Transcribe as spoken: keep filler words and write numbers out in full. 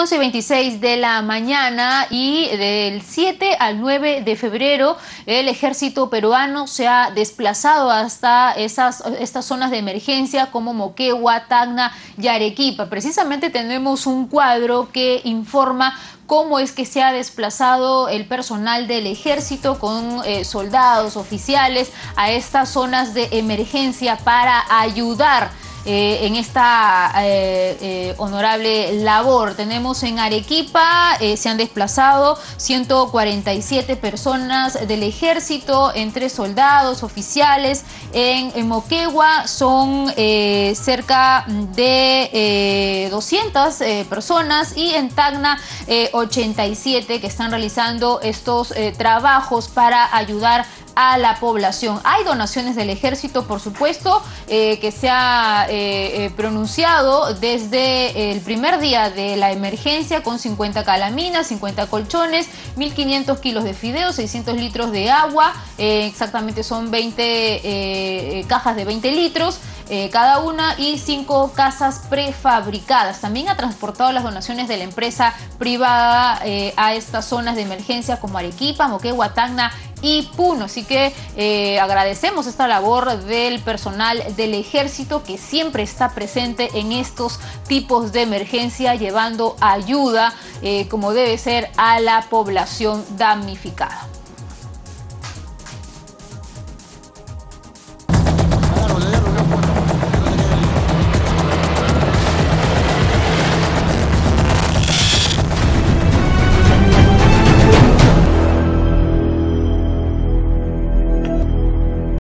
once y veintiséis de la mañana y del siete al nueve de febrero el ejército peruano se ha desplazado hasta esas, estas zonas de emergencia como Moquegua, Tacna y Arequipa. Precisamente tenemos un cuadro que informa cómo es que se ha desplazado el personal del ejército con eh, soldados, oficiales a estas zonas de emergencia para ayudar Eh, en esta eh, eh, honorable labor. Tenemos en Arequipa, eh, se han desplazado ciento cuarenta y siete personas del ejército, entre soldados, oficiales. En, en Moquegua son eh, cerca de eh, doscientas eh, personas y en Tacna eh, ochenta y siete que están realizando estos eh, trabajos para ayudar a la población. Hay donaciones del ejército, por supuesto, eh, que se ha eh, eh, pronunciado desde el primer día de la emergencia con cincuenta calaminas, cincuenta colchones, mil quinientos kilos de fideos, seiscientos litros de agua, eh, exactamente son veinte eh, cajas de veinte litros eh, cada una y cinco casas prefabricadas. También ha transportado las donaciones de la empresa privada eh, a estas zonas de emergencia como Arequipa, Moquegua, Tacna y Puno. Así que eh, agradecemos esta labor del personal del ejército que siempre está presente en estos tipos de emergencia, llevando ayuda eh, como debe ser a la población damnificada.